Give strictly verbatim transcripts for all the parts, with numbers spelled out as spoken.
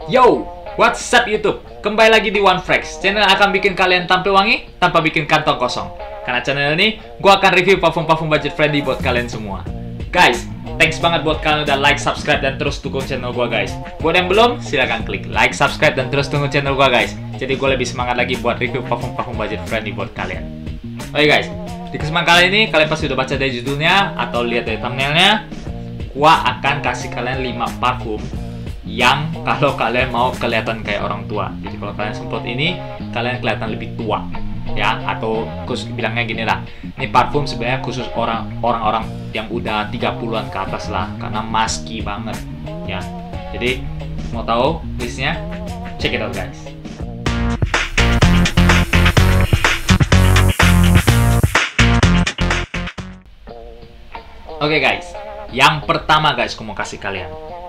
Yo, what's up YouTube? Kembali lagi di OneFresh, channel yang akan bikin kalian tampil wangi tanpa bikin kantong kosong. Karena channel ini, gue akan review parfum-parfum budget friendly buat kalian semua. Guys, thanks banget buat kalian udah like, subscribe, dan terus dukung channel gue guys. Buat yang belum, silahkan klik like, subscribe, dan terus dukung channel gue guys. Jadi gue lebih semangat lagi buat review parfum-parfum budget friendly buat kalian. Oke guys, di kesempatan kali ini, kalian pasti udah baca dari judulnya atau lihat dari thumbnailnya. Gue akan kasih kalian lima parfum yang kalau kalian mau kelihatan kayak orang tua. Jadi kalau kalian semprot ini, kalian kelihatan lebih tua, ya. Atau khusus bilangnya gini lah, ini parfum sebenarnya khusus orang orang-orang yang udah tiga puluhan ke atas lah, karena musky banget, ya. Jadi mau tahu listnya? Check it out guys. Oke okay, guys, yang pertama guys, aku mau kasih kalian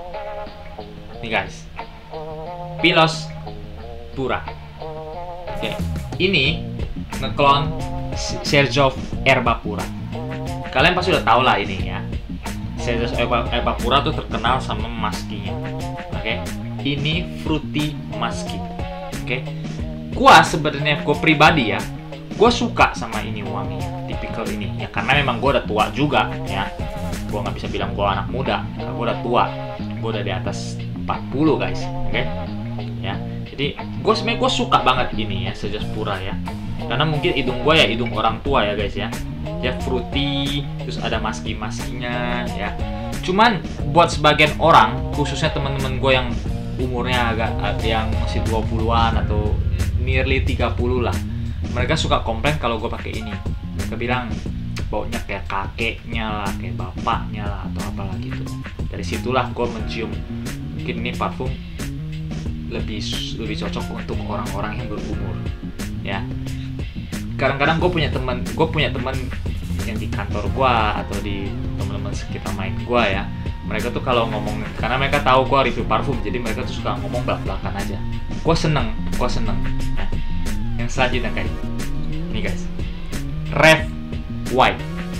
nih guys, Pilos Pura. Oke, okay. Ini ngeklon Xerjoff Erba Pura. Kalian pasti udah tau lah ini ya. Xerjoff Erba, Erba Pura tuh terkenal sama maskinya. Oke, okay. Ini fruity musky. Oke, okay. Gua sebenarnya gua pribadi ya, gua suka sama ini wanginya, tipikal ini ya, karena memang gua udah tua juga ya. Gua nggak bisa bilang gua anak muda, gua udah tua. Gua udah di atas empat puluh guys, oke, okay? Ya, jadi gue sebenarnya gue suka banget ini ya, Xerjoff Pura ya, karena mungkin hidung gue ya hidung orang tua ya guys ya, ya fruity, terus ada maski-maskinya ya. Cuman buat sebagian orang, khususnya teman-teman gue yang umurnya agak yang masih dua puluhan atau nearly tiga puluh lah, mereka suka komplain kalau gue pakai ini. Mereka bilang baunya kayak kakeknya lah, kayak bapaknya lah, atau apalah gitu. Dari situlah gue mencium, mungkin ini parfum lebih lebih cocok untuk orang-orang yang berumur ya. Kadang-kadang gue punya teman gue punya teman yang di kantor gue atau di teman-teman sekitar main gue ya, mereka tuh kalau ngomong, karena mereka tahu gue review parfum, jadi mereka tuh suka ngomong belak-belakan aja. Gue seneng gue seneng ya. Yang selanjutnya guys, ini guys, Rev White.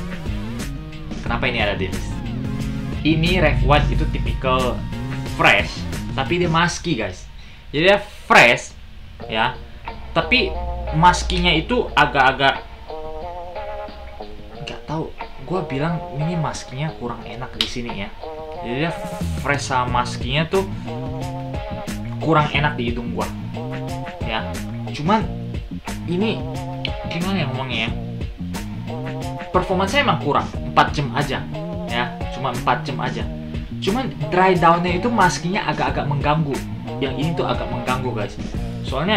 Kenapa ini ada di list? Ini Rev White itu tipikal fresh, tapi dia musky guys. Jadi dia fresh ya, tapi muskinya itu agak-agak nggak tahu. Gue bilang ini muskinya kurang enak di sini ya. Jadi dia fresh sama muskinya tuh kurang enak di hidung gue ya. Cuman ini gimana ya ngomongnya ya? Performanya emang kurang, empat jam aja ya, cuma empat jam aja. Cuman dry down-nya itu maskinya agak-agak mengganggu. Yang ini tuh agak mengganggu guys. Soalnya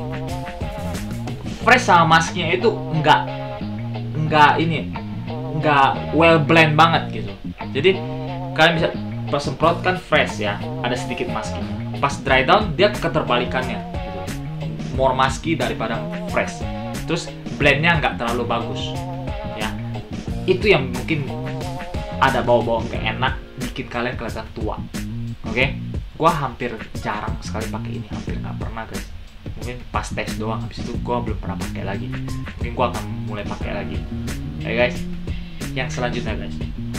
fresh sama masknya itu enggak enggak ini enggak well blend banget gitu. Jadi kalian bisa pas semprot kan fresh ya, ada sedikit maskinya. Pas dry down dia keterbalikannya gitu. More musky daripada fresh. Terus blendnya nggak terlalu bagus ya. Itu yang mungkin ada bau-bau nggak enak, bikin kalian kelihatan tua. Oke, okay? Gua hampir jarang sekali pakai ini, hampir nggak pernah guys. Mungkin pas tes doang, habis itu gua belum pernah pakai lagi. Mungkin gua akan mulai pakai lagi. Oke okay, guys, yang selanjutnya guys,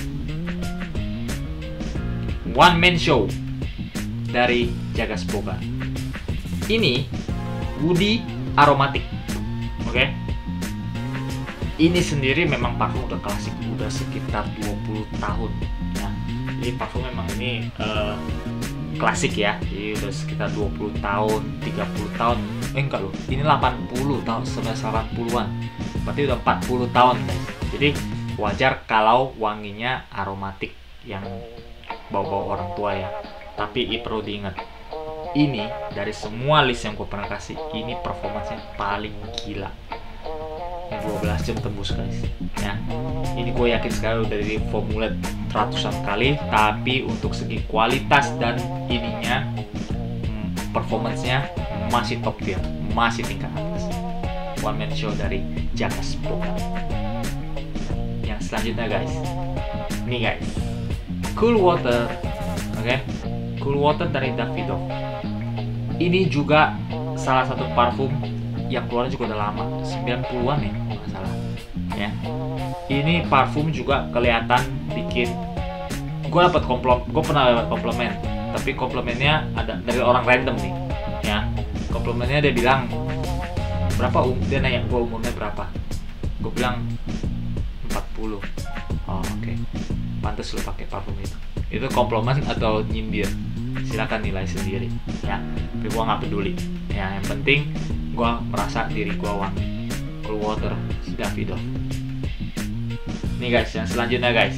One Man Show dari Jaga Spoga. Ini woody aromatic. Oke. Okay? Ini sendiri memang parfum udah klasik, udah sekitar dua puluh tahun ya. Jadi parfum memang ini uh, klasik ya. Jadi udah sekitar dua puluh tahun, tiga puluh tahun. Eh enggak loh, ini delapan puluh tahun, delapan puluhan. Berarti udah empat puluh tahun guys. Jadi wajar kalau wanginya aromatik yang bau-bau orang tua ya. Tapi perlu diingat, ini dari semua list yang gue pernah kasih, ini performanya paling gila. dua belas jam tembus guys ya. Ini gue yakin sekali udah di formulate ratusan kali, tapi untuk segi kualitas dan ininya hmm, performance-nya masih top tier, masih tingkat atas. One Man Show dari Jaga Spoga. Yang selanjutnya guys, ini guys, Cool Water. Oke, okay? Cool Water dari Davidoff. Ini juga salah satu parfum yang keluarnya juga udah lama, sembilan puluhan ya nggak salah ya. Ini parfum juga kelihatan bikin gue dapat komplom, gue pernah dapat komplimen tapi komplimennya ada dari orang random nih ya. Komplimennya dia bilang berapa um dia nanya gue umurnya berapa, gue bilang empat puluh. Oh oke, okay. Pantes lo pakai parfum itu. Itu komplimen atau nyindir, silakan nilai sendiri ya, tapi gue nggak peduli ya, yang penting gue merasa diri gue wangi. Cool Water Davidoff. Nih guys, yang selanjutnya guys,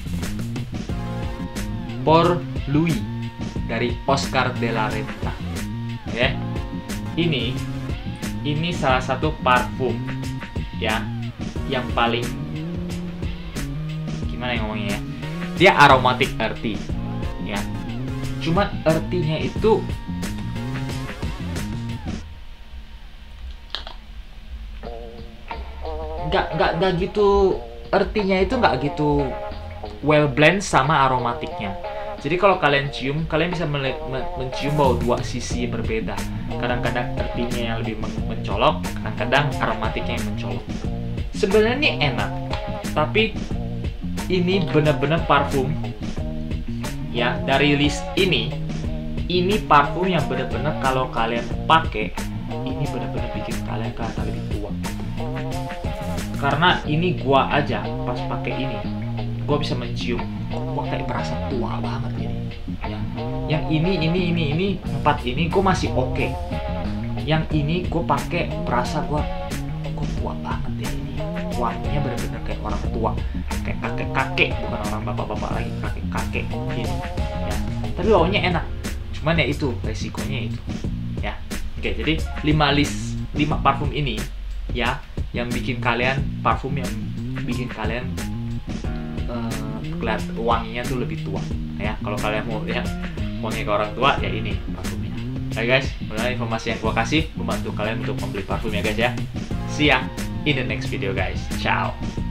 Pour Louis dari Oscar de la Renta. Ya, ini ini salah satu parfum ya yang paling gimana yang ngomongnya ya, dia aromatic earthy ya, cuma earthy-nya itu nggak nggak nggak gitu, earthy-nya itu nggak gitu well blend sama aromatiknya. Jadi kalau kalian cium, kalian bisa mencium bau dua sisi berbeda. Kadang-kadang earthy-nya yang lebih mencolok, kadang-kadang aromatiknya yang mencolok. Sebenarnya ini enak, tapi ini bener-bener parfum ya, dari list ini ini parfum yang bener-bener kalau kalian pakai ini bener-bener bikin kalian kelihatan lebih tua. Karena ini gua aja pas pakai ini, gua bisa mencium, gua kayak berasa tua banget ini ya. Yang ini ini ini ini empat ini gua masih oke, okay. Yang ini gua pakai berasa gua gua tua banget ya. Ini wanginya bener-bener kayak orang tua, kayak kakek-kakek, bukan orang bapak-bapak lagi, kakek-kakek gini ya. Tapi baunya enak, cuman ya itu resikonya itu ya. Oke, jadi lima list lima parfum ini ya yang bikin kalian, parfum yang bikin kalian uh, kelihatan wanginya tuh lebih tua ya. Kalau kalian mau yang wangi ke orang tua ya ini parfumnya. Oke guys, mudah-mudahan informasi yang gua kasih membantu kalian untuk membeli parfum ya guys ya. See ya in the next video guys. Ciao.